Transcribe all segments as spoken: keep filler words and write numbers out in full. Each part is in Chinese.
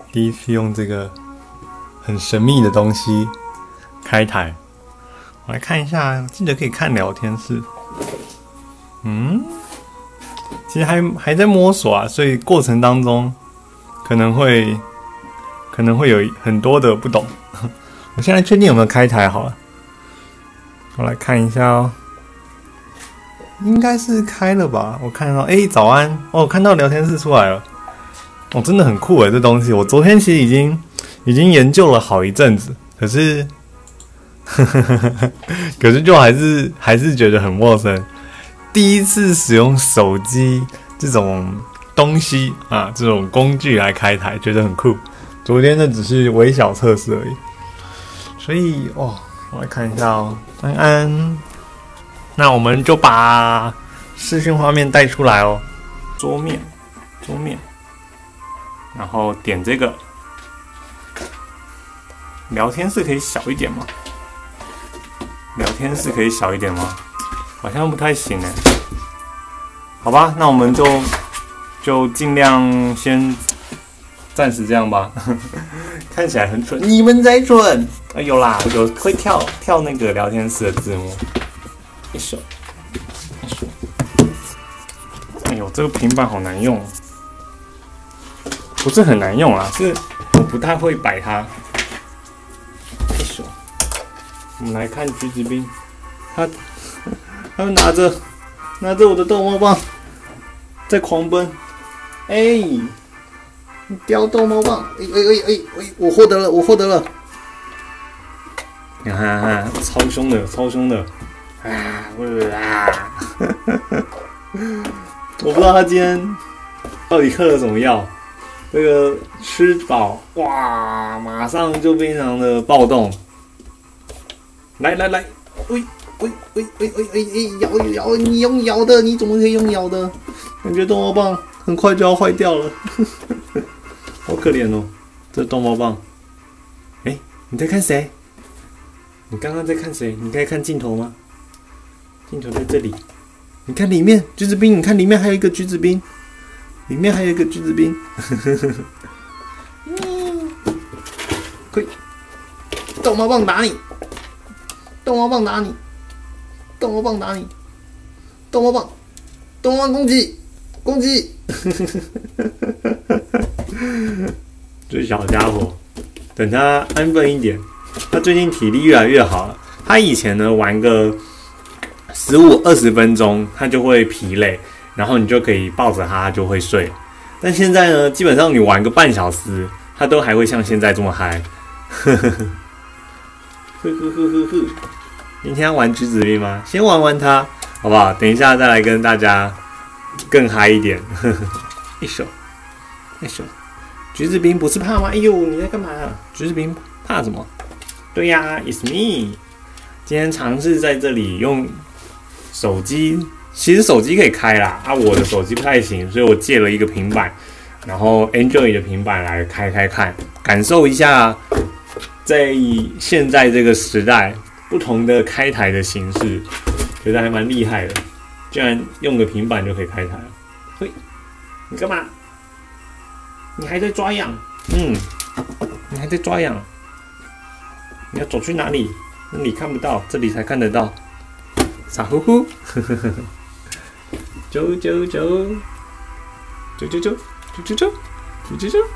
第一次用这个很神秘的东西开台。我来看一下，记得可以看聊天室。嗯，其实还还在摸索啊，所以过程当中可能会可能会有很多的不懂。我现在确定有没有开台好了，我来看一下哦。应该是开了吧？我看到，哎、欸，早安哦，看到聊天室出来了。哦，真的很酷诶，这东西我昨天其实已经已经研究了好一阵子，可是，可是就还是还是觉得很陌生。第一次使用手机这种东西啊，这种工具来开台，觉得很酷。昨天那只是微小测试而已，所以哦，我来看一下哦，安安，那我们就把视讯画面带出来哦，桌面，桌面。然后点这个聊天室可以小一点吗？聊天室可以小一点吗？好像不太行哎。好吧，那我们就就尽量先暂时这样吧。看起来很蠢，你们才蠢！哎有啦，有会跳跳那个聊天室的字幕。一手，一手。哎呦，这个平板好难用。不是很难用啦，是我不太会摆它。一手，我们来看橘子冰，他他拿着拿着我的逗猫棒在狂奔，哎、欸，你叼逗猫棒，哎哎哎哎哎，我获得了，我获得了！你看看，超凶的，超凶的，啊啊！我不知道他今天到底嗑了什么药。这个吃饱哇，马上就非常的暴动。来来来，喂喂喂喂喂喂喂，咬咬，你用咬的，你怎么可以用咬的？感觉逗猫棒很快就要坏掉了，好可怜哦，这逗猫棒。哎、欸，你在看谁？你刚刚在看谁？你可以看镜头吗？镜头在这里，你看里面橘子冰，你看里面还有一个橘子冰。里面还有一个橘子冰，嗯，可以，逗猫棒打你，逗猫棒打你，逗猫棒打你，逗猫棒，逗猫棒攻击，攻击，这小家伙，等他安分一点，他最近体力越来越好了。他以前呢玩个十五二十分钟，他就会疲累。然后你就可以抱着它就会睡，但现在呢，基本上你玩个半小时，它都还会像现在这么嗨。呵呵呵，呵呵呵呵呵。今天要玩橘子冰吗？先玩玩它，好不好？等一下再来跟大家更嗨一点。呵呵，一手，一手。橘子冰不是怕吗？哎呦，你在干嘛？橘子冰怕什么？对呀 ，It's me。今天尝试在这里用手机。其实手机可以开啦，啊，我的手机不太行，所以我借了一个平板，然后 Android 的平板来开开看，感受一下在现在这个时代不同的开台的形式，觉得还蛮厉害的，居然用个平板就可以开台了。嘿，你干嘛？你还在抓痒？嗯，你还在抓痒？你要走去哪里？那里看不到，这里才看得到。傻乎乎，呵呵呵。走走走，走走走，走走走，走走走。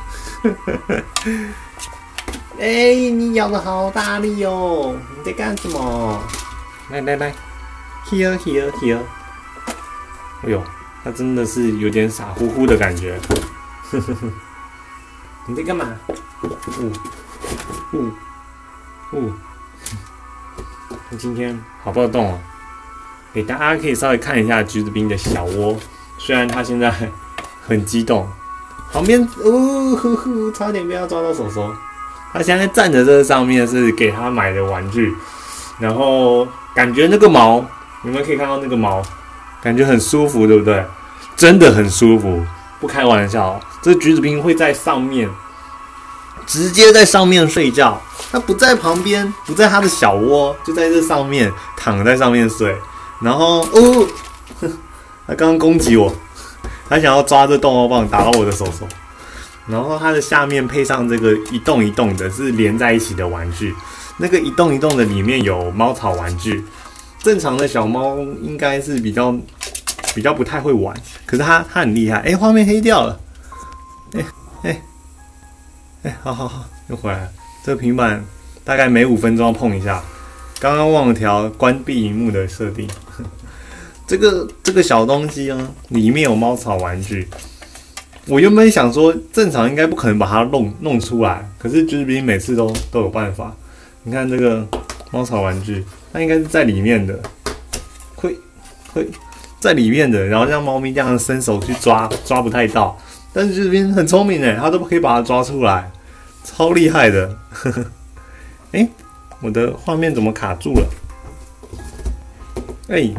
哎、欸，你咬的好大力哦！你在干什么？来来来 ，here here here。哎呦，他真的是有点傻乎乎的感觉。呵呵呵，你在干嘛？嗯嗯嗯，他今天好暴动哦。给大家可以稍微看一下橘子冰的小窝，虽然他现在很激动，旁边哦呵呵，差点被他抓到手手。他现在站在这上面是给他买的玩具，然后感觉那个毛，你们可以看到那个毛，感觉很舒服，对不对？真的很舒服，不开玩笑。这橘子冰会在上面，直接在上面睡觉，他不在旁边，不在他的小窝，就在这上面躺在上面睡。然后哦，他刚刚攻击我，他想要抓这逗猫棒打到我的手手， 然后它的下面配上这个一动一动的，是连在一起的玩具。那个一动一动的里面有猫草玩具。正常的小猫应该是比较比较不太会玩，可是它它很厉害。哎、欸，画面黑掉了。哎哎哎，好好好，又回来了。这个平板大概每五分钟要碰一下。刚刚忘了调关闭荧幕的设定。这个这个小东西啊，里面有猫草玩具。我原本想说，正常应该不可能把它弄弄出来，可是橘子兵每次都都有办法。你看这个猫草玩具，它应该是在里面的，会会在里面的，然后让猫咪这样伸手去抓，抓不太到。但是橘子兵很聪明哎，它都可以把它抓出来，超厉害的。哎、欸，我的画面怎么卡住了？哎、欸。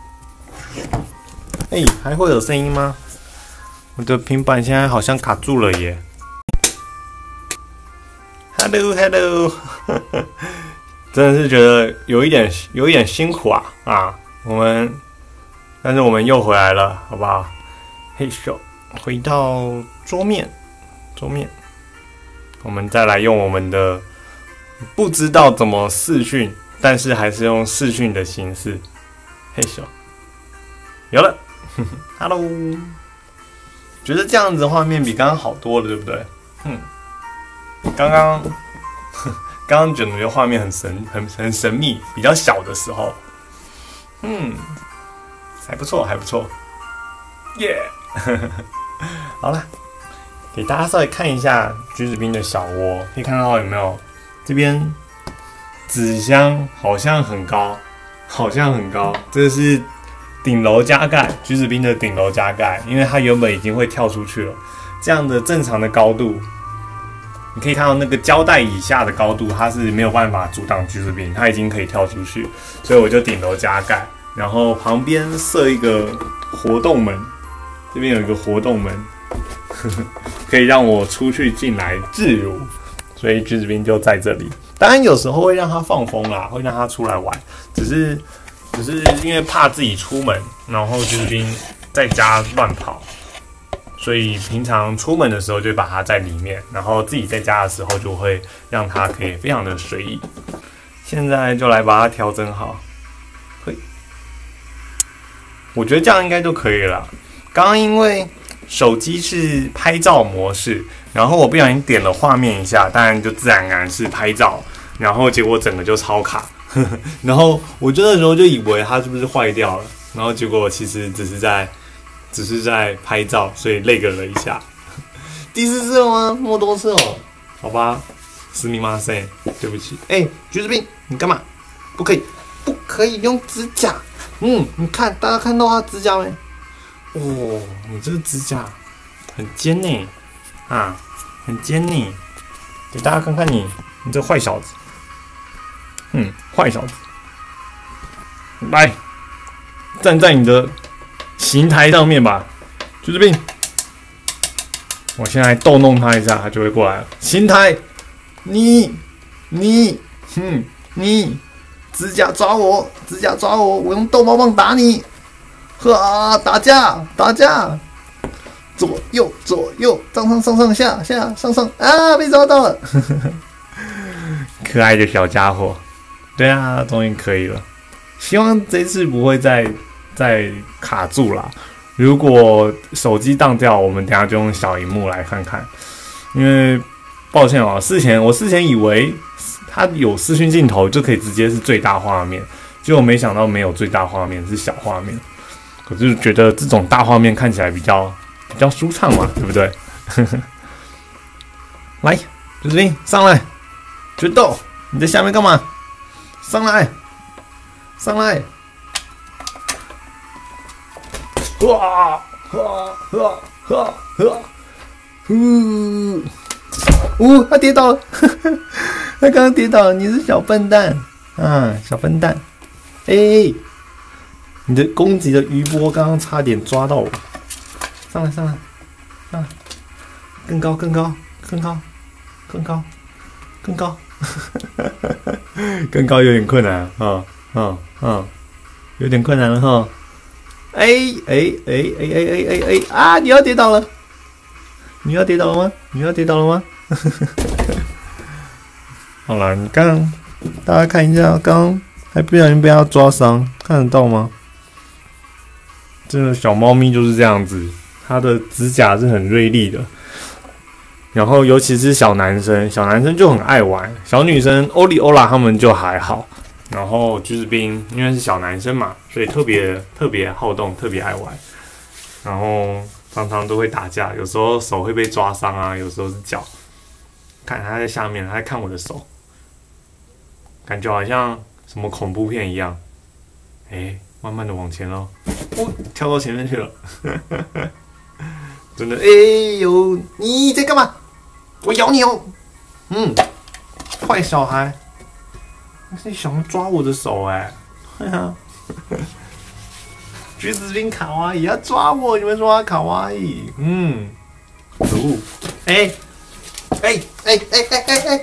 哎、欸，还会有声音吗？我的平板现在好像卡住了耶。Hello Hello， 真的是觉得有一点有一点辛苦啊啊！我们，但是我们又回来了，好不好？嘿咻，回到桌面，桌面，我们再来用我们的不知道怎么视讯，但是还是用视讯的形式，嘿咻，有了。Hello， 觉得这样子的画面比刚刚好多了，对不对？嗯，刚刚刚刚觉得画面很神、很很神秘，比较小的时候，嗯，还不错，还不错，耶、yeah! 好了，给大家稍微看一下橘子兵的小窝，可以看到有没有？这边纸箱好像很高，好像很高，这是。顶楼加盖，橘子兵的顶楼加盖，因为它原本已经会跳出去了。这样的正常的高度，你可以看到那个胶带以下的高度，它是没有办法阻挡橘子兵，它已经可以跳出去，所以我就顶楼加盖，然后旁边设一个活动门，这边有一个活动门，呵呵可以让我出去进来自如，所以橘子兵就在这里。当然有时候会让它放风啦，会让它出来玩，只是。只是因为怕自己出门，然后橘子兵在家乱跑，所以平常出门的时候就把它在里面，然后自己在家的时候就会让它可以非常的随意。现在就来把它调整好，嘿，我觉得这样应该就可以了。刚刚因为手机是拍照模式，然后我不小心点了画面一下，当然就自然而然是拍照，然后结果整个就超卡。然后我就那时候就以为它是不是坏掉了，然后结果其实只是在只是在拍照，所以 lag 了一下。第四次了吗？那么多次哦，好吧，すみません，对不起。哎、欸，橘子兵，你干嘛？不可以，不可以用指甲。嗯，你看，大家看到它指甲没？哦，你这个指甲很尖呢，啊，很尖呢。给大家看看你，你这坏小子。嗯，坏小子，来，站在你的刑台上面吧，橘子兵。我现在逗弄他一下，他就会过来了。刑台，你，你，哼，你，指甲抓我，指甲抓我，我用逗猫棒打你。呵，打架，打架，左右左右，上上上上下下上上啊，被抓到了。可爱的小家伙。对啊，终于可以了。希望这次不会再再卡住啦。如果手机当掉，我们等一下就用小萤幕来看看。因为抱歉哦，事前我事前以为它有视讯镜头就可以直接是最大画面，结果没想到没有最大画面，是小画面。我就是觉得这种大画面看起来比较比较舒畅嘛，对不对？来，橘子兵上来，决斗！你在下面干嘛？上来，上来！哇！呵呵呵呵！呜！呜！他跌倒了，他刚刚跌倒了。你是小笨蛋啊，小笨蛋！哎、欸，你的攻击的余波刚刚差点抓到我。上来，上来，上来！更高，更高，更高，更高，更高！更高有点困难，啊啊啊，有点困难了哈。哎哎哎哎哎哎哎哎啊！你要跌倒了， 你要跌倒了吗？你要跌倒了吗？好了，你刚刚大家看一下，刚刚还不小心被它抓伤，看得到吗？这个小猫咪就是这样子，它的指甲是很锐利的。然后尤其是小男生，小男生就很爱玩，小女生欧里欧拉他们就还好。然后橘子冰因为是小男生嘛，所以特别特别好动，特别爱玩。然后常常都会打架，有时候手会被抓伤啊，有时候是脚。看他在下面，他在看我的手，感觉好像什么恐怖片一样。哎，慢慢的往前咯，哦，跳到前面去了。真的，哎呦，你在干嘛？我咬你哦！嗯，坏小孩，你想抓我的手哎、欸？哎呀，橘子冰卡哇伊要抓我，你们说他卡哇伊？嗯，可恶！哎哎哎哎哎哎哎！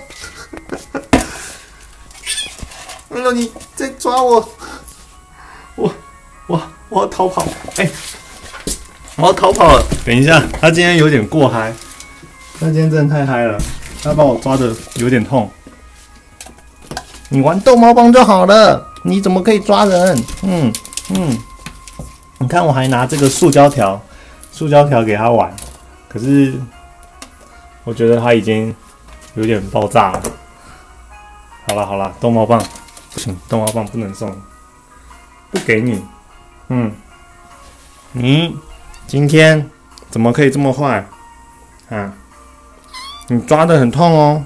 哎呦，你在抓我！我我我要逃跑！哎、欸，我要逃跑了！等一下，他今天有点过嗨。他今天真的太嗨了，他把我抓的有点痛。你玩逗猫棒就好了，你怎么可以抓人？嗯嗯，你看我还拿这个塑胶条，塑胶条给他玩，可是我觉得他已经有点爆炸了。好了好了，逗猫棒不行，逗猫棒不能送，不给你。嗯，你今天怎么可以这么坏啊？你抓得很痛哦，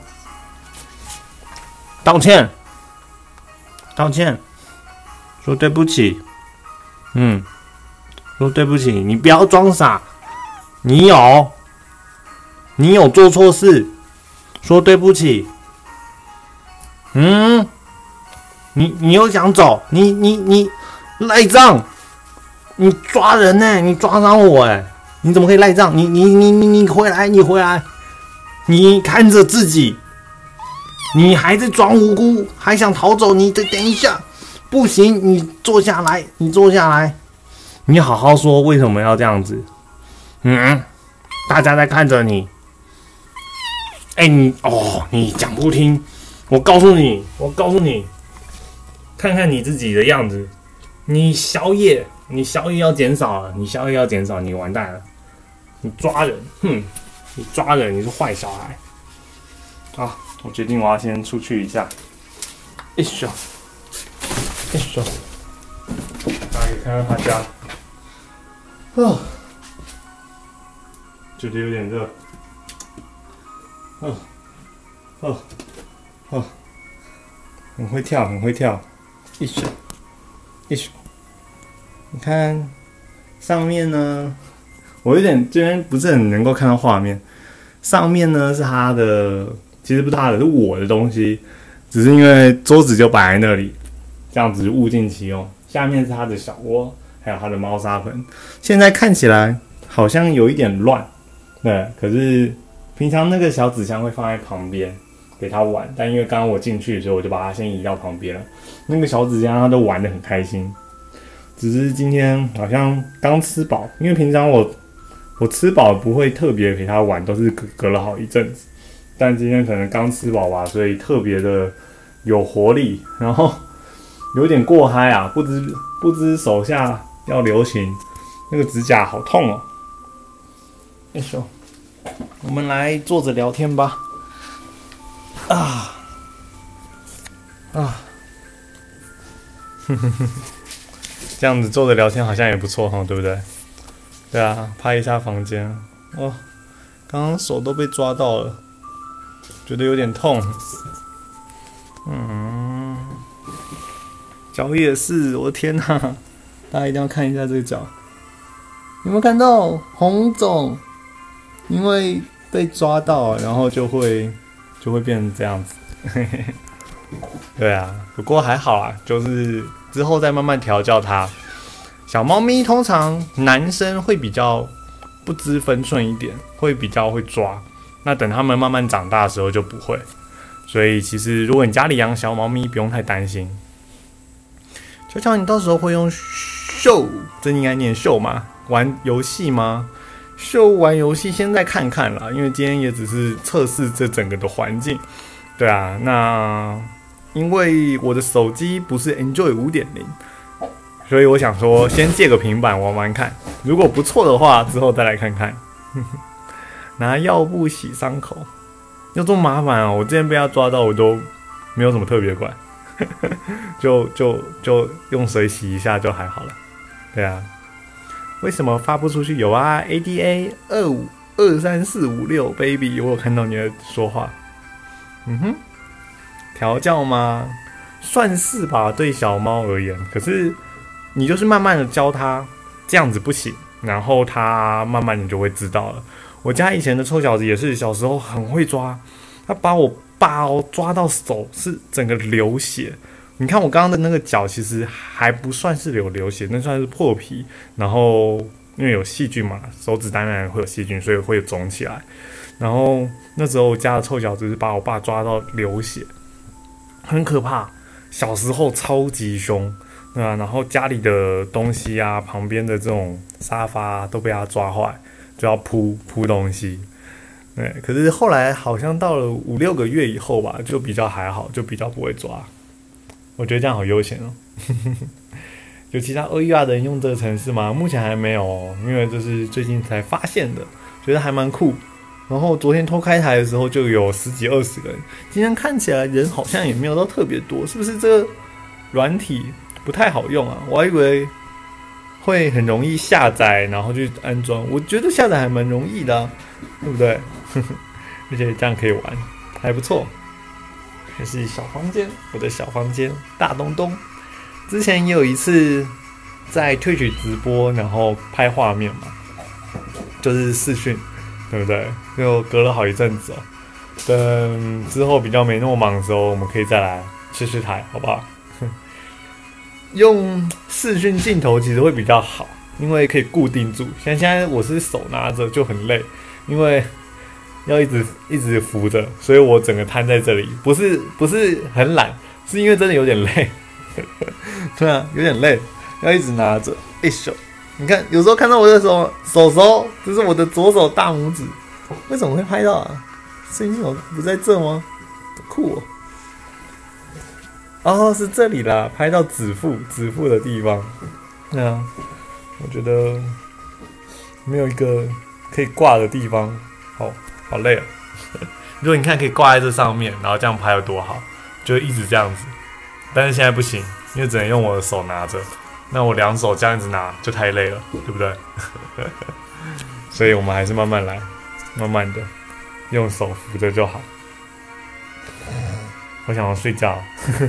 道歉，道歉，说对不起，嗯，说对不起，你不要装傻，你有，你有做错事，说对不起，嗯，你你又想走，你你你赖账，你抓人呢、欸，你抓伤我哎、欸，你怎么可以赖账？你你你你你回来，你回来。你看着自己，你还在装无辜，还想逃走？你等等一下，不行，你坐下来，你坐下来，你好好说为什么要这样子？嗯，大家在看着你。哎、欸，你哦，你讲不听，我告诉你，我告诉你，看看你自己的样子，你宵夜，你宵夜要减少了，你宵夜要减少，你完蛋了，你抓人，哼。你抓人，你是坏小孩啊！我决定我要先出去一下。一手，一手，大家可以看看他家。啊，觉得有点热。哦，哦，哦，很会跳，很会跳。一手，一手。你看上面呢？我有点这边不是很能够看到画面，上面呢是他的，其实不是他的，是我的东西，只是因为桌子就摆在那里，这样子物尽其用。下面是他的小窝，还有他的猫砂盆。现在看起来好像有一点乱，对，可是平常那个小纸箱会放在旁边给他玩，但因为刚刚我进去，所以我就把它先移到旁边了。那个小纸箱他都玩得很开心，只是今天好像刚吃饱，因为平常我。我吃饱不会特别陪他玩，都是隔隔了好一阵子。但今天可能刚吃饱吧，所以特别的有活力，然后有点过嗨啊！不知不知手下要留情，那个指甲好痛哦。哎呦，我们来坐着聊天吧。啊啊，哼哼哼，这样子坐着聊天好像也不错哈，对不对？对啊，拍一下房间。哦，刚刚手都被抓到了，觉得有点痛。嗯，脚也是，我的天哪！大家一定要看一下这个脚，有没有看到红肿？因为被抓到，然后就会就会变成这样子。对啊，不过还好啦，就是之后再慢慢调教它。小猫咪通常男生会比较不知分寸一点，会比较会抓。那等他们慢慢长大的时候就不会。所以其实如果你家里养小猫咪，不用太担心。乔乔，你到时候会用秀，这应该念秀吗？玩游戏吗？ 就玩游戏先再看看啦，因为今天也只是测试这整个的环境。对啊，那因为我的手机不是 Android 五点零，所以我想说先借个平板玩玩看，如果不错的话，之后再来看看。拿药布洗伤口，要这么麻烦啊！我之前被他抓到，我都没有什么特别管，就就就用水洗一下就还好了。对啊，为什么发不出去？有啊 ，A D A 二五二三四五六 baby， 我有看到你在说话。嗯哼，调教吗？算是吧，对小猫而言。可是你就是慢慢的教它，这样子不行，然后它慢慢你就会知道了。我家以前的臭小子也是小时候很会抓，他把我爸哦抓到手是整个流血。你看我刚刚的那个脚其实还不算是有流血，那算是破皮。然后因为有细菌嘛，手指当然会有细菌，所以会肿起来。然后那时候我家的臭小子是把我爸抓到流血，很可怕。小时候超级凶，对啊，然后家里的东西啊，旁边的这种沙发啊，都被他抓坏。就要铺铺东西，对。可是后来好像到了五六个月以后吧，就比较还好，就比较不会抓。我觉得这样好悠闲哦。有其他 O E R 的人用这个程式吗？目前还没有哦，因为这是最近才发现的，觉得还蛮酷。然后昨天偷开台的时候就有十几二十个人，今天看起来人好像也没有到特别多，是不是这个软体不太好用啊？我还以为会很容易下载，然后去安装。我觉得下载还蛮容易的、啊，对不对？而且这样可以玩，还不错。这是小房间，我的小房间，大东东。之前也有一次在Twitch直播，然后拍画面嘛，就是视讯，对不对？就隔了好一阵子哦。等之后比较没那么忙的时候，我们可以再来试试台，好不好？用视讯镜头其实会比较好，因为可以固定住。像现在我是手拿着就很累，因为要一直一直扶着，所以我整个瘫在这里，不是不是很懒，是因为真的有点累。对啊，有点累，要一直拿着。哎手，你看有时候看到我的手手手，这是我的左手大拇指，为什么会拍到啊？摄影机不在这吗？酷哦。哦，是这里啦，拍到指腹指腹的地方。对啊，我觉得没有一个可以挂的地方，好好累啊。如果你看可以挂在这上面，然后这样拍有多好，就一直这样子。但是现在不行，因为只能用我的手拿着，那我两手这样子拿就太累了，对不对？所以我们还是慢慢来，慢慢的用手扶着就好。我想要睡觉，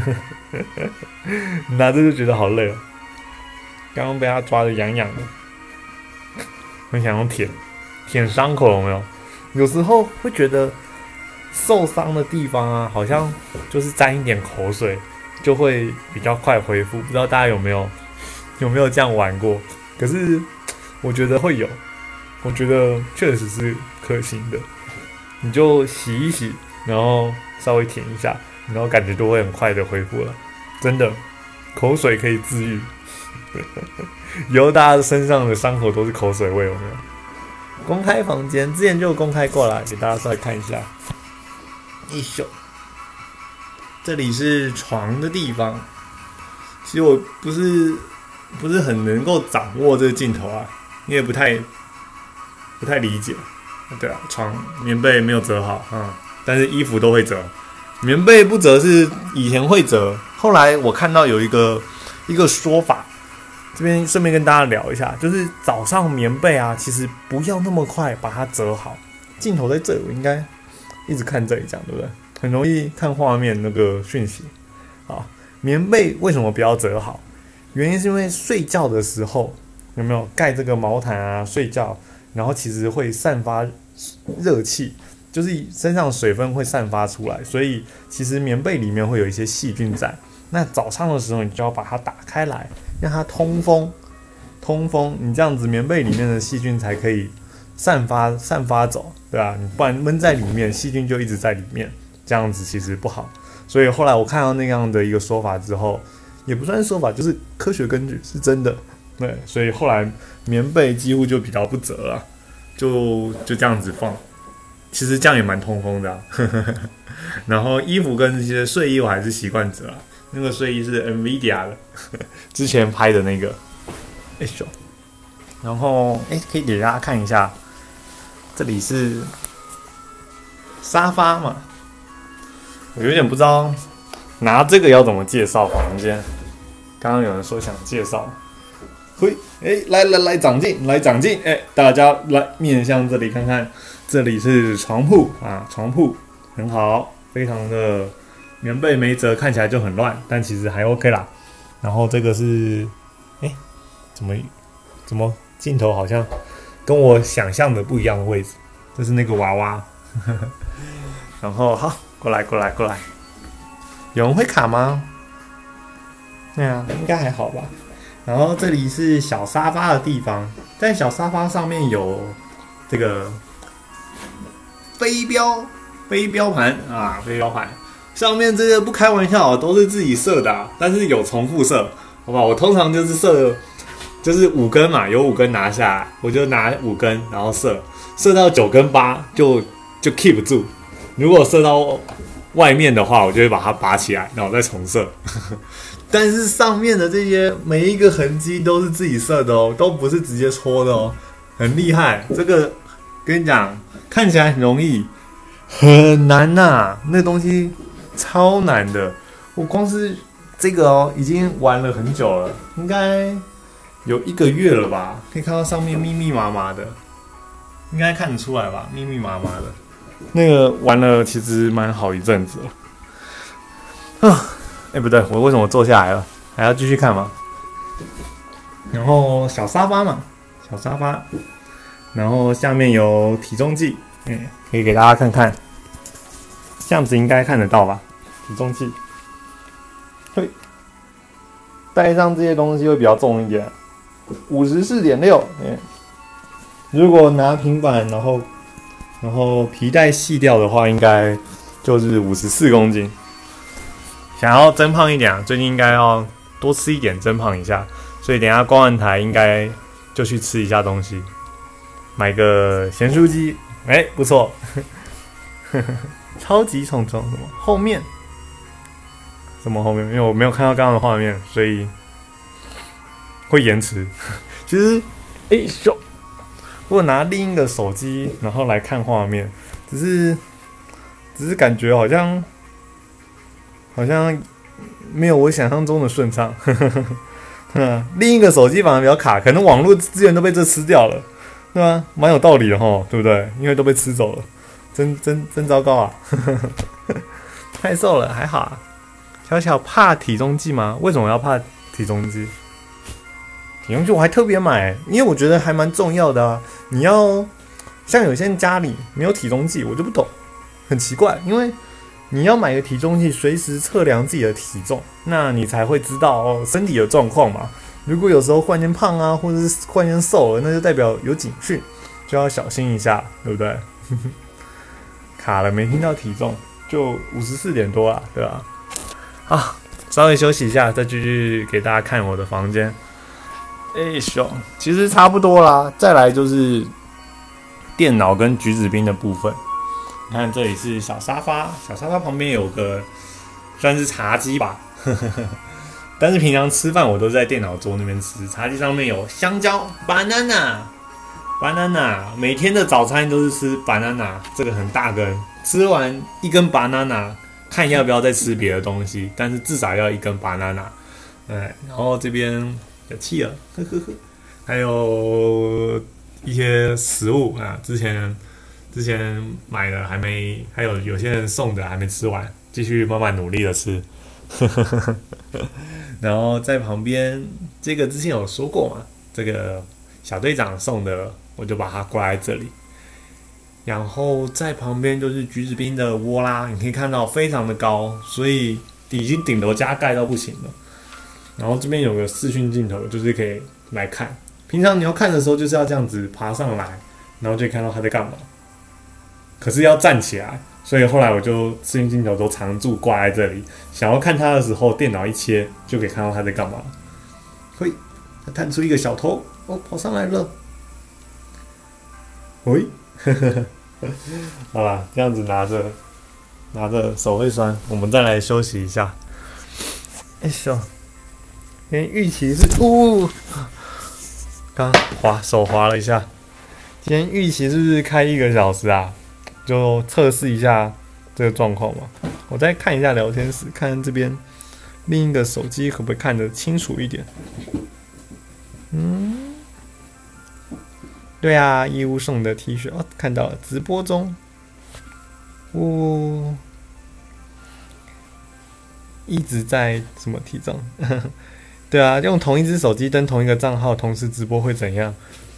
拿着就觉得好累哦。刚刚被他抓得痒痒的，很想要舔，舔伤口有没有？有时候会觉得受伤的地方啊，好像就是沾一点口水就会比较快恢复。不知道大家有没有有没有这样玩过？可是我觉得会有，我觉得确实是可行的。你就洗一洗，然后稍微舔一下。然后感觉都会很快的恢复了，真的，口水可以治愈。以后大家身上的伤口都是口水味，有没有？公开房间之前就公开过了，给大家再看一下。一宿，这里是床的地方。其实我不是不是很能够掌握这个镜头啊，因为不太不太理解。对啊，床棉被没有折好，嗯，但是衣服都会折。棉被不折是以前会折，后来我看到有一个一个说法，这边顺便跟大家聊一下，就是早上棉被啊，其实不要那么快把它折好。镜头在这里，我应该一直看这里，这样对不对？很容易看画面那个讯息。啊，棉被为什么不要折好？原因是因为睡觉的时候有没有盖这个毛毯啊？睡觉，然后其实会散发热气。就是身上水分会散发出来，所以其实棉被里面会有一些细菌在。那早上的时候，你就要把它打开来，让它通风，通风，你这样子棉被里面的细菌才可以散发散发走，对吧？你不然闷在里面，细菌就一直在里面，这样子其实不好。所以后来我看到那样的一个说法之后，也不算是说法，就是科学根据是真的，对。所以后来棉被几乎就比较不折了。 就就这样子放。其实这样也蛮通风的、啊，然后衣服跟这些睡衣我还是习惯着啊。那个睡衣是 NVIDIA 的，之前拍的那个，哎呦，然后哎可以给大家看一下，这里是沙发嘛，我有点不知道拿这个要怎么介绍房间。刚刚有人说想介绍，嘿，哎来来来长进来长进，哎大家来面向这里看看。这里是床铺啊，床铺很好，非常的棉被没折，看起来就很乱，但其实还 OK 啦。然后这个是，哎，怎么怎么镜头好像跟我想象的不一样的位置？这是那个娃娃。然后好，过来过来过来，有人会卡吗？对啊，应该还好吧。然后这里是小沙发的地方，在小沙发上面有这个。飞镖，飞镖盘啊，飞镖盘上面这个不开玩笑，都是自己射的、啊，但是有重复射，好吧？我通常就是射，就是五根嘛，有五根拿下来，我就拿五根，然后射，射到九跟八就就 keep 住。如果射到外面的话，我就会把它拔起来，然后再重射。但是上面的这些每一个痕迹都是自己射的哦，都不是直接戳的哦，很厉害。这个跟你讲。看起来很容易，很难呐、啊！那东西超难的。我光是这个哦，已经玩了很久了，应该有一个月了吧？可以看到上面密密麻麻的，应该看得出来吧？密密麻麻的，那个玩了其实蛮好一阵子了。啊，哎、欸，不对，我为什么坐下来了？还要继续看吗？然后小沙发嘛，小沙发。然后下面有体重计，嗯，可以给大家看看，这样子应该看得到吧？体重计，对，带上这些东西会比较重一点，五十四点六，嗯，如果拿平板，然后然后皮带细掉的话，应该就是五十四公斤。想要增胖一点、啊，最近应该要多吃一点，增胖一下，所以等一下逛完台应该就去吃一下东西。买个咸酥鸡，哎、欸，不错，超级虫虫什么后面，什么后面？因为我没有看到刚刚的画面，所以会延迟。其实，哎、欸，咻，如果拿另一个手机然后来看画面，只是只是感觉好像好像没有我想象中的顺畅。嗯，另一个手机反而比较卡，可能网络资源都被这吃掉了。对啊，蛮有道理的齁，对不对？因为都被吃走了，真真真糟糕啊！太瘦了，还好啊。小小怕体重计吗？为什么要怕体重计？体重计我还特别买，因为我觉得还蛮重要的啊。你要像有些人家里没有体重计，我就不懂，很奇怪，因为你要买个体重计，随时测量自己的体重，那你才会知道哦身体的状况嘛。如果有时候忽然间胖啊，或者是忽然间瘦了，那就代表有警讯，就要小心一下，对不对？卡了没听到体重，就五十四点多啦，对吧？啊，稍微休息一下，再继续给大家看我的房间。哎咻，其实差不多啦。再来就是电脑跟橘子冰的部分。你看这里是小沙发，小沙发旁边有个算是茶几吧。但是平常吃饭我都在电脑桌那边吃，茶几上面有香蕉 banana banana， 每天的早餐都是吃 banana， 这个很大根，吃完一根 banana， 看要不要再吃别的东西，但是至少要一根 banana。哎，然后这边有企鹅，呵呵呵，还有一些食物啊，之前之前买的还没，还有有些人送的还没吃完，继续慢慢努力的吃。然后在旁边，这个之前有说过嘛，这个小队长送的，我就把它挂在这里。然后在旁边就是橘子冰的窝啦，你可以看到非常的高，所以已经顶楼加盖到不行了。然后这边有个视讯镜头，就是可以来看。平常你要看的时候，就是要这样子爬上来，然后就可以看到他在干嘛。可是要站起来。所以后来我就视讯镜头都常驻挂在这里，想要看他的时候，电脑一切就可以看到他在干嘛。嘿，他探出一个小头，哦，跑上来了。 喂，好啦，这样子拿着拿着手会酸，我们再来休息一下。哎呦，连预期是呜，刚滑手滑了一下。今天预期是不是开一个小时啊？就测试一下这个状况嘛。我再看一下聊天室，看这边另一个手机可不可以看得清楚一点。嗯。对啊，义乌送的 T 恤哦，看到了，直播中，哦，一直在什么提倡？对啊，用同一只手机登同一个账号同时直播会怎样？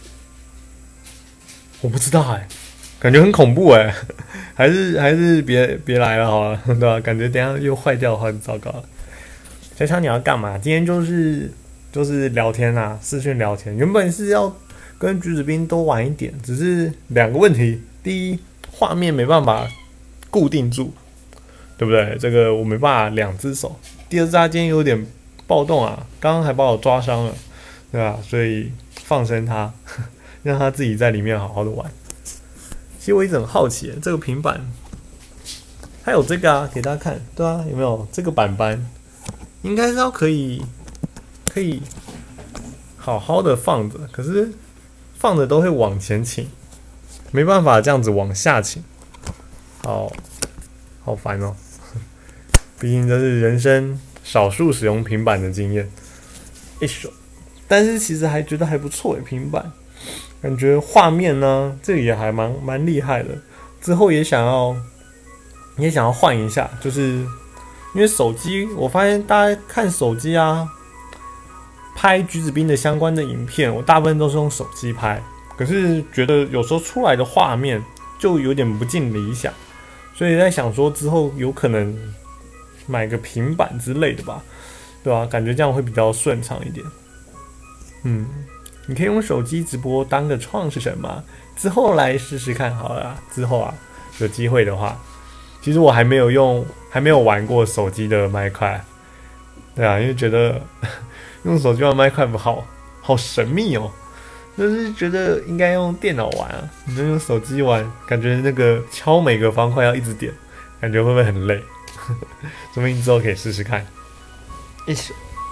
我不知道哎、欸，感觉很恐怖哎、欸，还是还是别别来了好了，对吧、啊？感觉等一下又坏掉的话很糟糕了。小强你要干嘛？今天就是就是聊天啊，视讯聊天，原本是要跟橘子兵多玩一点，只是两个问题。第一，画面没办法固定住，对不对？这个我没办法两只手。第二，他今天有点暴动啊，刚刚还把我抓伤了，对吧？所以放生他，让他自己在里面好好的玩。其实我一直很好奇，这个平板它有这个啊，给大家看，对啊，有没有这个板板？应该是要可以可以好好的放着，可是放着都会往前倾，没办法这样子往下倾，好好烦哦。毕竟这是人生少数使用平板的经验，一手，但是其实还觉得还不错诶，平板感觉画面呢，这也还蛮蛮厉害的。之后也想要也想要换一下，就是因为手机，我发现大家看手机啊，拍橘子兵的相关的影片，我大部分都是用手机拍，可是觉得有时候出来的画面就有点不尽理想，所以在想说之后有可能买个平板之类的吧，对吧、啊？感觉这样会比较顺畅一点。嗯，你可以用手机直播当个创是什么？之后来试试看好了啦。之后啊，有机会的话，其实我还没有用，还没有玩过手机的 Minecraft， 对啊，因为觉得用手机玩 Minecraft 好好神秘哦，就是觉得应该用电脑玩啊，你就用手机玩，感觉那个敲每个方块要一直点，感觉会不会很累？说不定之后可以试试看。一手，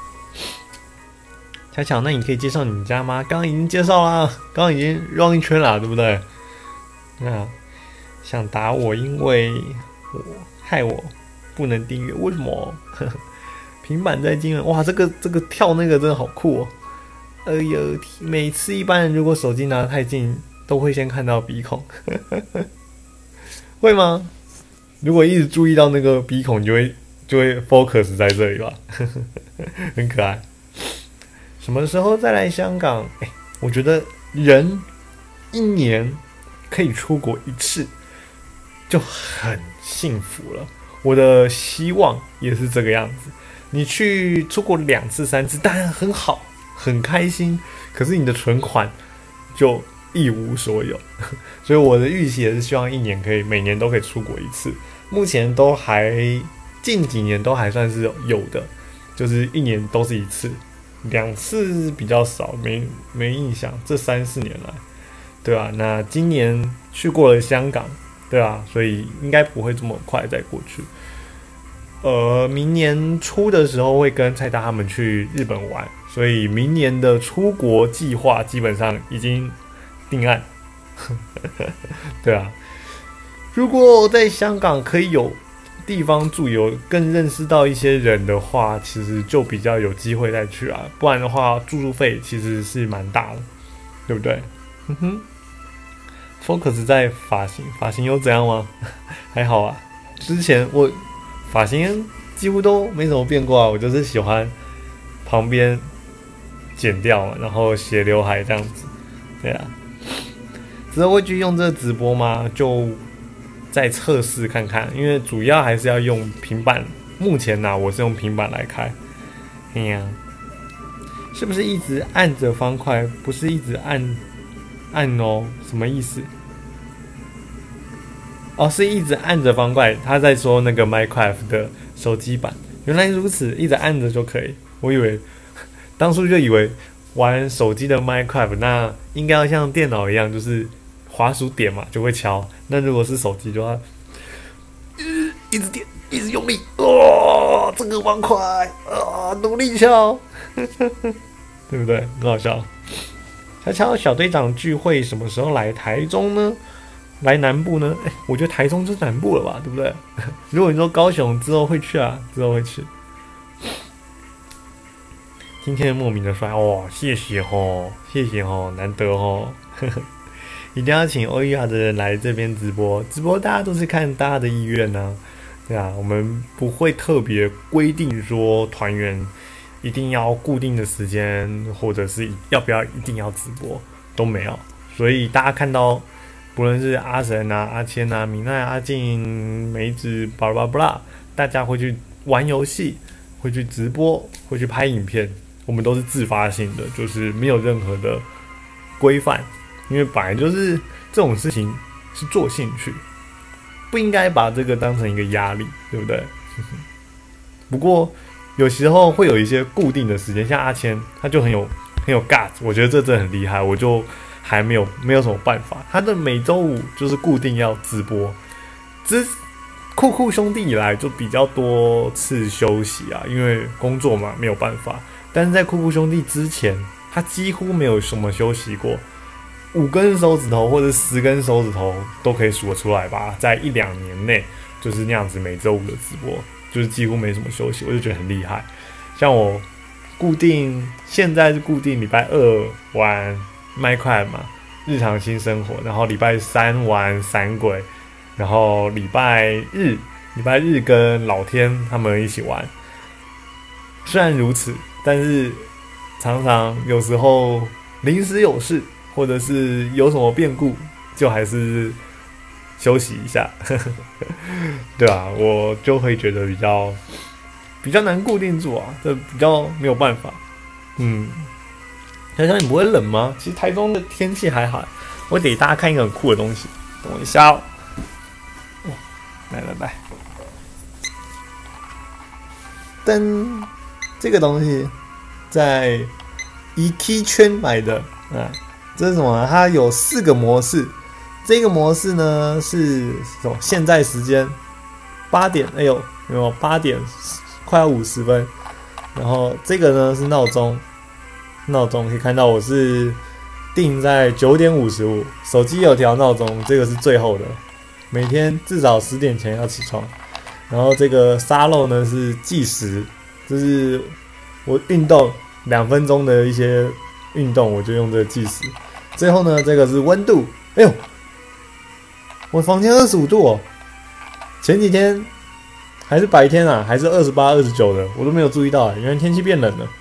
巧巧，那你可以介绍你们家吗？刚刚已经介绍啦，刚刚已经 run 一圈啦，对不对？那想打我，因为我害我不能订阅，为什么？平板在经营，哇，这个这个跳那个真的好酷哦！哎呦，每次一般人如果手机拿得太近，都会先看到鼻孔，会吗？如果一直注意到那个鼻孔，你就会就会 focus 在这里吧，很可爱。什么时候再来香港？哎，我觉得人一年可以出国一次就很幸福了。我的希望也是这个样子。你去出国两次三次，当然很好，很开心。可是你的存款就一无所有，所以我的预期也是希望一年可以每年都可以出国一次。目前都还近几年都还算是有的，就是一年都是一次，两次比较少，没没印象。这三四年来，对啊，那今年去过了香港，对啊，所以应该不会这么快再过去。呃，明年初的时候会跟蔡大他们去日本玩，所以明年的出国计划基本上已经定案。对啊，如果在香港可以有地方住，有更认识到一些人的话，其实就比较有机会再去啊。不然的话，住宿费其实是蛮大的，对不对？哼哼。focus 在发型，发型又怎样吗？还好啊。之前我发型几乎都没怎么变过啊，我就是喜欢旁边剪掉嘛，然后斜刘海这样子。对啊。之后会去用这个直播吗？就再测试看看，因为主要还是要用平板。目前呢、啊，我是用平板来开。哎呀，是不是一直按着方块？不是一直按按哦？什么意思？哦，是一直按着方块。他在说那个 Minecraft 的手机版，原来如此，一直按着就可以。我以为当初就以为玩手机的 Minecraft 那应该要像电脑一样，就是滑鼠点嘛就会敲，那如果是手机就要、呃、一直点，一直用力，哇、哦，这个方块啊，努力敲，对不对？很好笑。悄悄小队长聚会什么时候来台中呢？来南部呢？哎，我觉得台中就是南部了吧，对不对？如果你说高雄之后会去啊，之后会去。今天莫名的帅哦，谢谢哦，谢谢哦，难得哦，一定要请欧伊亚的人来这边直播，直播大家都是看大家的意愿啊，对啊，我们不会特别规定说团员一定要固定的时间，或者是要不要一定要直播都没有，所以大家看到不论是阿神啊、阿谦啊、米奈、阿静、梅子、巴拉巴拉，大家会去玩游戏，会去直播，会去拍影片。我们都是自发性的，就是没有任何的规范，因为本来就是这种事情是做兴趣，不应该把这个当成一个压力，对不对？不过有时候会有一些固定的时间，像阿谦他就很有很有 guts， 我觉得这真的很厉害，我就还没有没有什么办法。他的每周五就是固定要直播，之酷酷兄弟以来就比较多次休息啊，因为工作嘛没有办法。但是在酷酷兄弟之前，他几乎没有什么休息过，五根手指头或者十根手指头都可以数得出来吧。在一两年内，就是那样子每周五的直播，就是几乎没什么休息，我就觉得很厉害。像我固定现在是固定礼拜二玩麦块嘛，日常新生活，然后礼拜三玩闪鬼，然后礼拜日礼拜日跟老天他们一起玩。虽然如此，但是常常有时候临时有事，或者是有什么变故，就还是休息一下，对啊，我就会觉得比较比较难固定住啊，这比较没有办法。嗯，想想你不会冷吗？其实台中的天气还好。我给大家看一个很酷的东西，等我一下哦。来来来，噔。这个东西在 E K 圈买的啊，这是什么呢？它有四个模式，这个模式呢是什么？现在时间八点，哎呦，有没有八点快要五十分？然后这个呢是闹钟，闹钟可以看到我是定在九点五十五，手机有调闹钟，这个是最后的，每天至少十点前要起床。然后这个沙漏呢是计时。就是我运动两分钟的一些运动，我就用这个计时。最后呢，这个是温度。哎呦，我房间二十五度哦。前几天还是白天啊，还是二十八、二十九的，我都没有注意到啊。原来天气变冷了，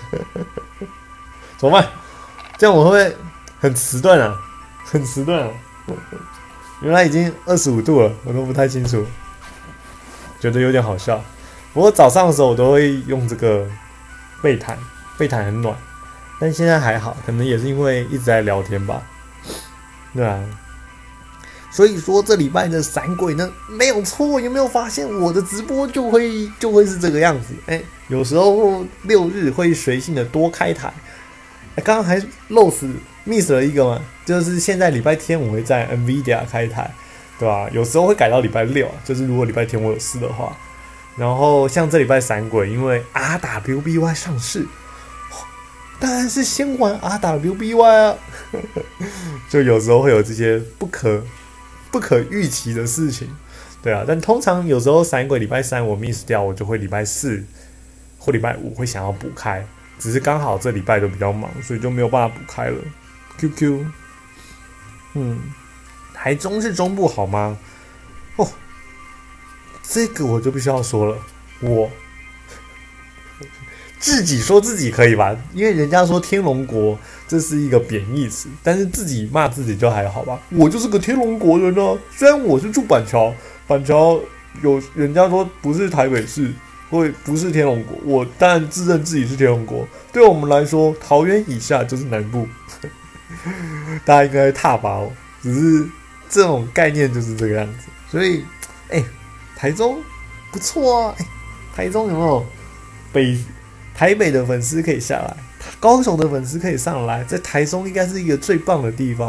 怎么办？这样我会不会很迟钝啊？很迟钝啊！原来已经二十五度了，我都不太清楚，觉得有点好笑。不过早上的时候我都会用这个被毯，被毯很暖，但现在还好，可能也是因为一直在聊天吧，对啊。所以说这礼拜的闪鬼呢没有错，有没有发现我的直播就会就会是这个样子？哎，有时候六日会随性的多开台，刚刚还漏死 miss 了一个嘛，就是现在礼拜天我会在 Nvidia 开台，对吧？有时候会改到礼拜六，就是如果礼拜天我有事的话。然后像这礼拜闪鬼，因为 R W B Y 上市，当然是先玩 R W B Y 啊，就有时候会有这些不可不可预期的事情，对啊。但通常有时候闪鬼礼拜三我 miss 掉，我就会礼拜四或礼拜五会想要补开，只是刚好这礼拜都比较忙，所以就没有办法补开了。Q Q， 嗯，台中是中部好吗？哦。这个我就必须要说了，我自己说自己可以吧，因为人家说天龙国这是一个贬义词，但是自己骂自己就还好吧。我就是个天龙国人啊，虽然我是住板桥，板桥有人家说不是台北市，或不是天龙国，我当然自认自己是天龙国。对我们来说，桃园以下就是南部，大家应该踏伐我，只是这种概念就是这个样子，所以，哎、欸。台中不错啊，欸、台中有没有北台北的粉丝可以下来，高雄的粉丝可以上来，在台中应该是一个最棒的地方。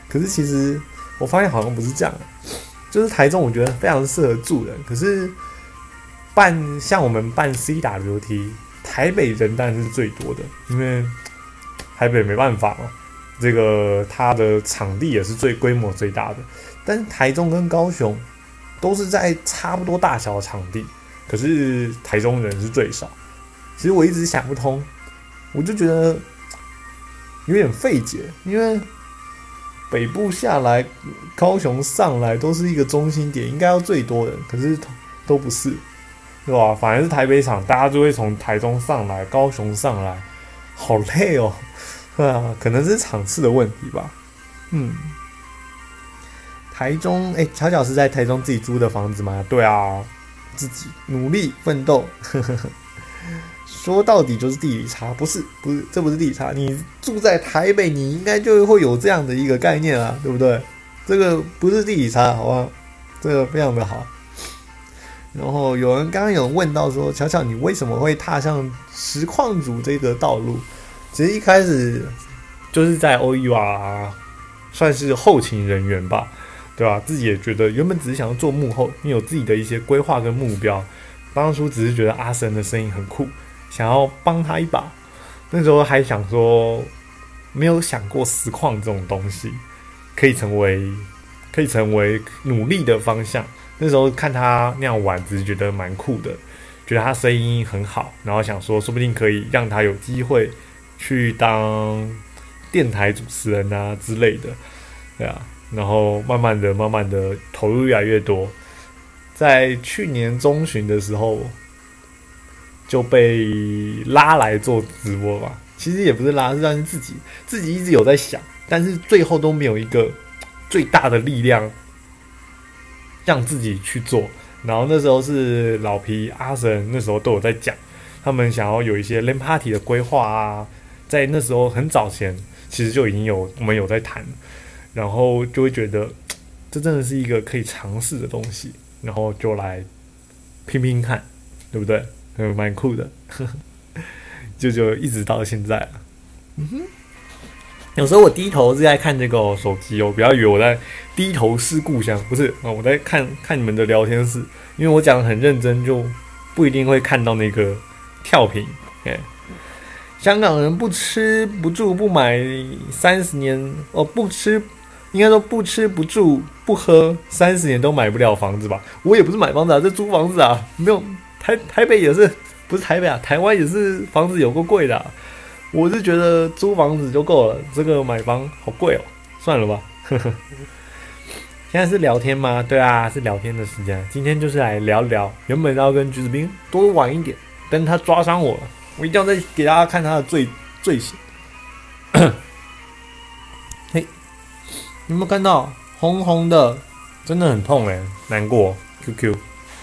可是其实我发现好像不是这样，就是台中我觉得非常适合住人，可是办像我们办 C W T， 台北人当然是最多的，因为台北没办法嘛，这个它的场地也是最规模最大的，但是台中跟高雄都是在差不多大小的场地，可是台中人是最少。其实我一直想不通，我就觉得有点费解，因为北部下来，高雄上来都是一个中心点，应该要最多人，可是都不是，对吧？反而是台北场，大家就会从台中上来，高雄上来，好累哦，对啊，可能是场次的问题吧。嗯，台中，哎、欸，巧巧是在台中自己租的房子吗？对啊，自己努力奋斗。呵呵呵，说到底就是地理差，不是不是，这不是地理差。你住在台北，你应该就会有这样的一个概念啊，对不对？这个不是地理差，好吧？这个非常的好。然后有人刚刚有问到说，巧巧你为什么会踏上实况主这个道路？其实一开始就是在 O U R 算是后勤人员吧，对吧？自己也觉得原本只是想要做幕后，你有自己的一些规划跟目标。当初只是觉得阿神的声音很酷，想要帮他一把。那时候还想说，没有想过实况这种东西可以成为可以成为努力的方向。那时候看他那样玩，只是觉得蛮酷的，觉得他声音很好，然后想说，说不定可以让他有机会去当电台主持人啊之类的，对啊。然后慢慢的、慢慢的投入越来越多。在去年中旬的时候，就被拉来做直播吧。其实也不是拉，是让自己自己一直有在想，但是最后都没有一个最大的力量让自己去做。然后那时候是老皮、阿神那时候都有在讲，他们想要有一些 LAN party 的规划啊，在那时候很早前其实就已经有我们有在谈，然后就会觉得这真的是一个可以尝试的东西。然后就来拼拼看，对不对？嗯，蛮酷的，呵呵，就就一直到现在了。嗯哼，有时候我低头是在看这个手机哦，不要以为我在低头思故乡，不是啊，我在看看你们的聊天室，因为我讲得很认真，就不一定会看到那个跳屏。哎，香港人不吃不住不买三十年哦，不吃。应该说不吃不住不喝三十年都买不了房子吧？我也不是买房子啊，这租房子啊，没有台台北也是不是台北啊？台湾也是房子有够贵的、啊。我是觉得租房子就够了，这个买房好贵哦，算了吧。呵呵，现在是聊天吗？对啊，是聊天的时间。今天就是来聊聊，原本要跟橘子兵多玩一点，但是他抓伤我了，我一定要再给大家看他的罪罪行。你有没有看到红红的？真的很痛哎，难过。Q Q，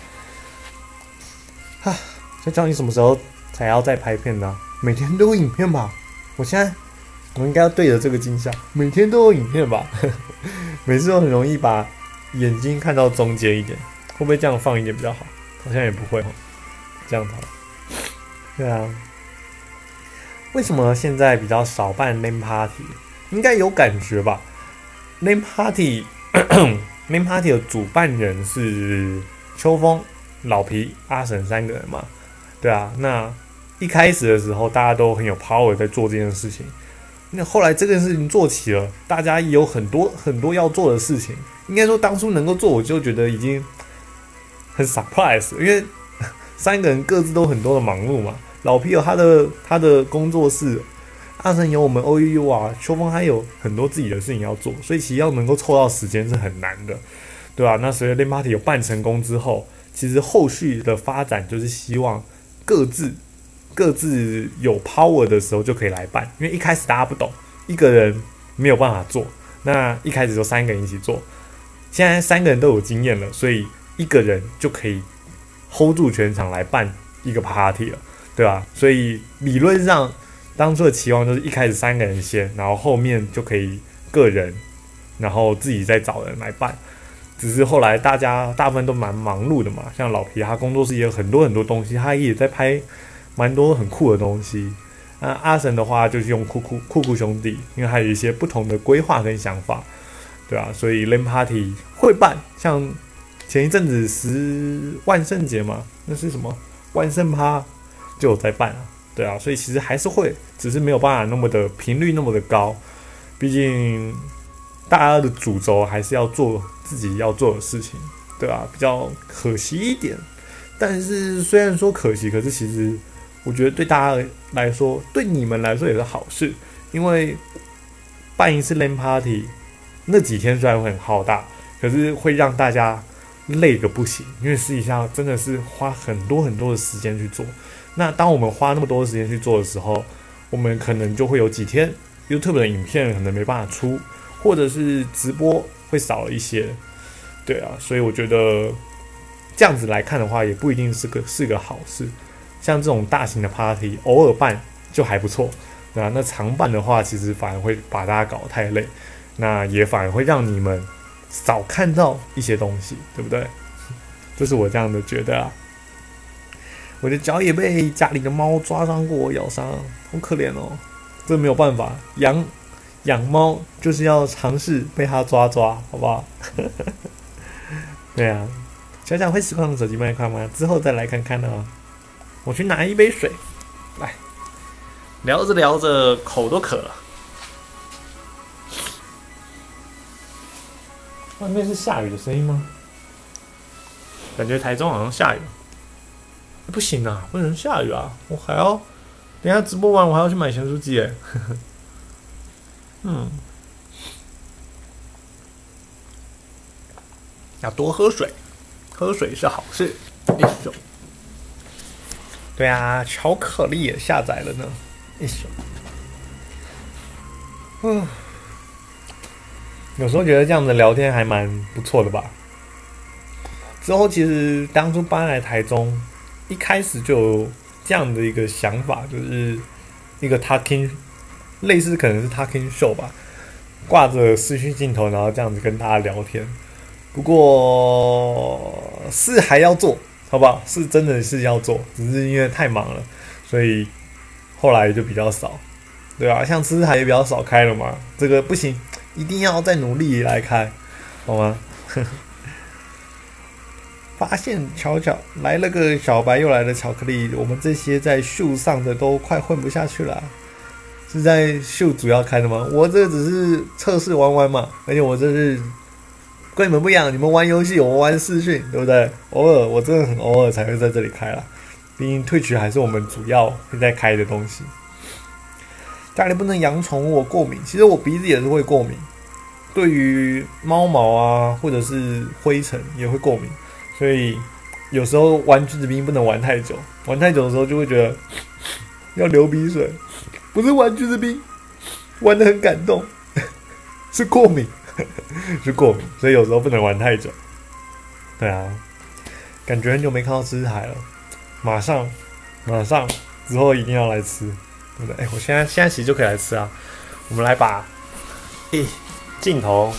哈，就叫你什么时候才要再拍片呢？每天都有影片吧？我现在我应该要对着这个镜像，每天都有影片吧？每次都很容易把眼睛看到中间一点，会不会这样放一点比较好？好像也不会，这样好。对啊，为什么现在比较少办 LAN party？ 应该有感觉吧？LAN party LAN party 的主办人是秋风、老皮、阿神三个人嘛？对啊，那一开始的时候大家都很有 power 在做这件事情，那后来这件事情做起了，大家也有很多很多要做的事情。应该说当初能够做，我就觉得已经很 surprise， 因为三个人各自都很多的忙碌嘛。老皮有他的他的工作室。阿神有我们 O U U 啊，秋风还有很多自己的事情要做，所以其实要能够凑到时间是很难的，对吧、啊？那随着 LAN party 有办成功之后，其实后续的发展就是希望各自各自有 power 的时候就可以来办，因为一开始大家不懂，一个人没有办法做，那一开始就三个人一起做，现在三个人都有经验了，所以一个人就可以 hold 住全场来办一个 party 了，对吧、啊？所以理论上。当初的期望就是一开始三个人先，然后后面就可以个人，然后自己再找人来办。只是后来大家大部分都蛮忙碌的嘛，像老皮他工作室也有很多很多东西，他也在拍蛮多很酷的东西。那阿神的话就是用酷酷酷酷兄弟，因为还有一些不同的规划跟想法， 对啊，所以 LAN party 会办，像前一阵子十万圣节嘛，那是什么万圣趴就有在办啊，对啊，所以其实还是会，只是没有办法那么的频率那么的高，毕竟大家的主轴还是要做自己要做的事情，对啊，比较可惜一点。但是虽然说可惜，可是其实我觉得对大家来说，对你们来说也是好事，因为办一次 LAN party 那几天虽然会很浩大，可是会让大家累个不行，因为实际上真的是花很多很多的时间去做。那当我们花那么多的时间去做的时候，我们可能就会有几天 YouTube 的影片可能没办法出，或者是直播会少了一些。对啊，所以我觉得这样子来看的话，也不一定是个是个好事。像这种大型的 party 偶尔办就还不错，那那常办的话，其实反而会把大家搞得太累，那也反而会让你们少看到一些东西，对不对？这是我这样的觉得啊。我的脚也被家里的猫抓伤过，咬伤，好可怜哦。这没有办法，养养猫就是要尝试被它抓抓，好不好？对啊，小小会实况手机卖快吗？之后再来看看呢。我去拿一杯水，来。聊着聊着，口都渴了。外面是下雨的声音吗？感觉台中好像下雨。不行啊，不能下雨啊！我还要等一下直播完，我还要去买咸酥鸡哎。嗯，要多喝水，喝水是好事。对啊，巧克力也下载了呢。一宿，嗯，有时候觉得这样的聊天还蛮不错的吧。之后其实当初搬来台中，一开始就有这样的一个想法，就是一个 talking， 类似可能是 talking show 吧，挂着视讯镜头，然后这样子跟大家聊天。不过是还要做，好不好？是真的是要做，只是因为太忙了，所以。后来就比较少，对啊，像吃台也比较少开了嘛，这个不行，一定要再努力来开，好吗？发现巧巧来了个小白，又来了巧克力，我们这些在秀上的都快混不下去了。是在秀主要开的吗？我这只是测试玩玩嘛，而且我这是跟你们不一样，你们玩游戏，我玩视讯，对不对？偶尔我真的很偶尔才会在这里开啦。毕竟Twitch还是我们主要会在开的东西。家里不能养宠物，我过敏。其实我鼻子也是会过敏，对于猫毛啊或者是灰尘也会过敏，所以有时候玩橘子冰不能玩太久，玩太久的时候就会觉得要流鼻水。不是玩橘子冰，玩得很感动，是过敏，是过敏，所以有时候不能玩太久。对啊，感觉很久没看到吃海了。马上，马上之后一定要来吃，对不对？哎、欸，我现在现在其实就可以来吃啊。我们来把，诶、欸，镜头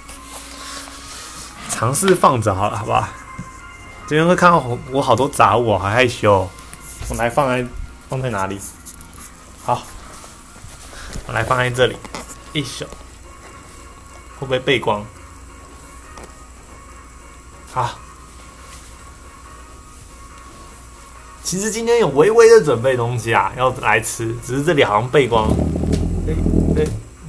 尝试放着好了，好不好？这边会看到我好多杂物、哦，好害羞。我来放在放在哪里？好，我来放在这里。一手会不会背光？好。其实今天有微微的准备东西啊，要来吃，只是这里好像背光。对对，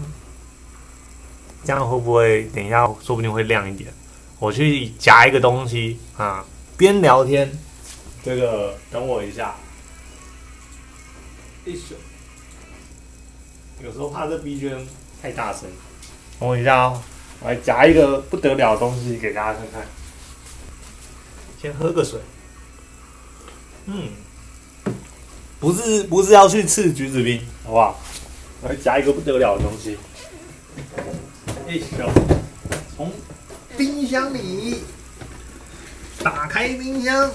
这样会不会等一下说不定会亮一点？我去夹一个东西啊，边聊天。这个等我一下。一手，有时候怕这 B G M 太大声，等我一下哦。我来夹一个不得了的东西给大家看看。先喝个水。嗯，不是不是要去吃橘子冰，好不好？我来夹一个不得了的东西。哎呦，从冰箱里打开冰箱，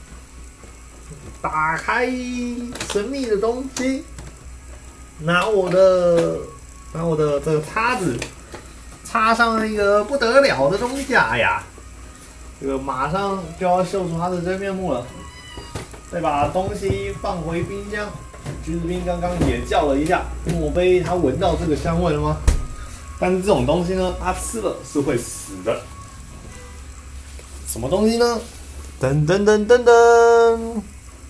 打开神秘的东西，拿我的拿我的这个叉子，插上一个不得了的东西。哎呀，这个马上就要秀出它的真面目了。再把东西放回冰箱，橘子冰刚刚也叫了一下，莫非他闻到这个香味了吗？ 但是这种东西呢，它吃了是会死的。什么东西呢？噔噔噔噔噔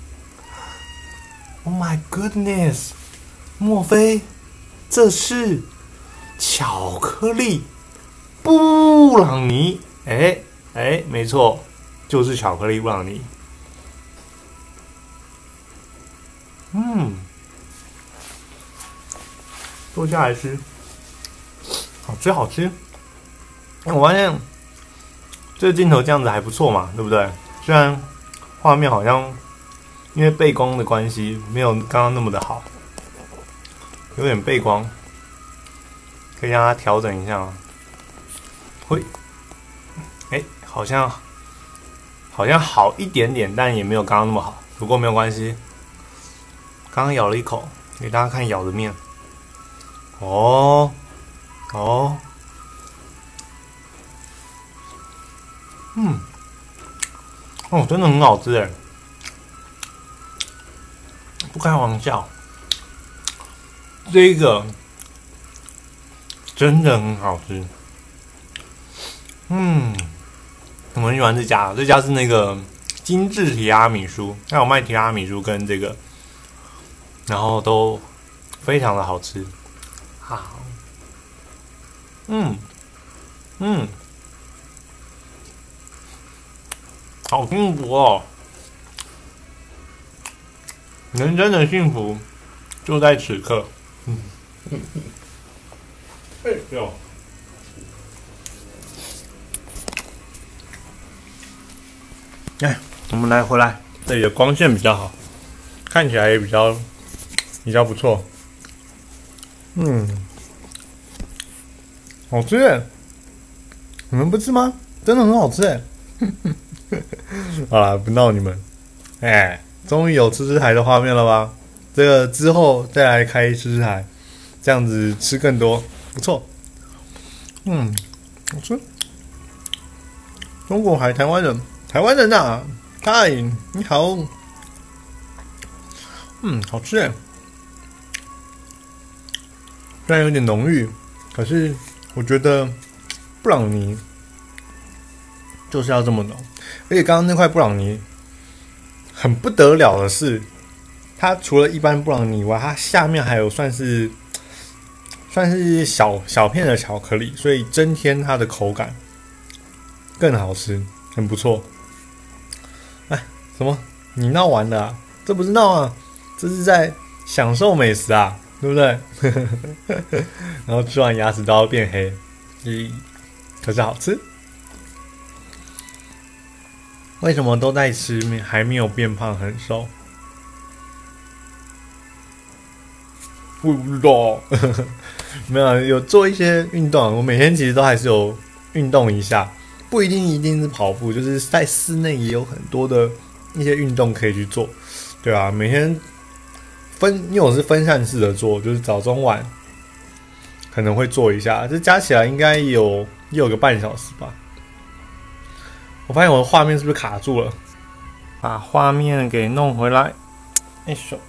！Oh my goodness！ 莫非这是巧克力布朗尼？哎哎，没错，就是巧克力布朗尼。嗯，坐下来吃，好吃好吃。我发现这个镜头这样子还不错嘛，对不对？虽然画面好像因为背光的关系没有刚刚那么的好，有点背光，可以让它调整一下吗？会，哎，好像好像好一点点，但也没有刚刚那么好。不过没有关系，刚刚咬了一口，给大家看咬的面。哦，哦，嗯，哦，真的很好吃哎，不开玩笑，这个真的很好吃。嗯，我很喜欢这家，这家是那个精致提拉米苏，还有卖提拉米苏跟这个，然后都非常的好吃。好，嗯嗯，好幸福哦！人生的幸福就在此刻。嗯，哎呦，哎，我们来回来，这里的光线比较好，看起来也比较比较不错。嗯，好吃耶！你们不吃吗？真的很好吃耶！好啦，不闹你们。哎，终于有吃吃台的画面了吧？这个之后再来开吃吃台，这样子吃更多，不错。嗯，好吃。中国海台湾人，台湾人啊，嗨，你好。嗯，好吃耶。虽然有点浓郁，可是我觉得布朗尼就是要这么浓。而且刚刚那块布朗尼很不得了的是，它除了一般布朗尼以外，它下面还有算是算是小小片的巧克力，所以增添它的口感更好吃，很不错。哎，什么？你闹完了啊？这不是闹啊，这是在享受美食啊！对不对？然后吃完牙齿都要变黑，咦，可是好吃。为什么都在吃，还没有变胖很瘦？不知道，没有有做一些运动。我每天其实都还是有运动一下，不一定一定是跑步，就是在室内也有很多的一些运动可以去做，对啊，每天。分，因为我是分散式的做，就是早中晚可能会做一下，这加起来应该有也有个半小时吧。我发现我的画面是不是卡住了？把画面给弄回来。哎手，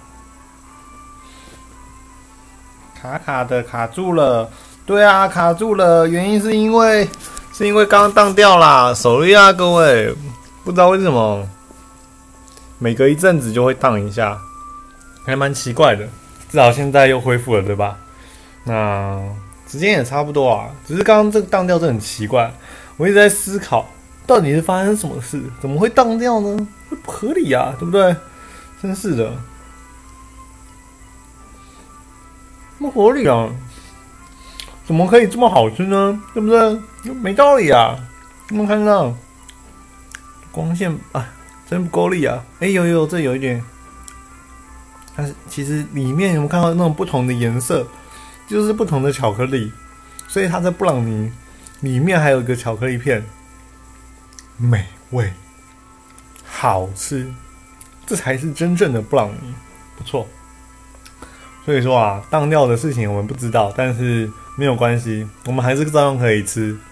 卡卡的卡住了。对啊，卡住了，原因是因为是因为刚刚当掉啦，手力啊，各位，不知道为什么，每隔一阵子就会当一下。还蛮奇怪的，至少现在又恢复了，对吧？那时间也差不多啊，只是刚刚这个当掉真的很奇怪，我一直在思考，到底是发生什么事，怎么会当掉呢？不合理啊，对不对？真是的，不合理啊！怎么可以这么好吃呢？对不对？没道理啊！有没有看到光线啊？真不够力啊！哎、欸，有有，这有一点。但是其实里面有没有看到那种不同的颜色，就是不同的巧克力，所以它在布朗尼里面还有一个巧克力片，美味，好吃，这才是真正的布朗尼，不错。所以说啊，当掉的事情我们不知道，但是没有关系，我们还是照样可以吃，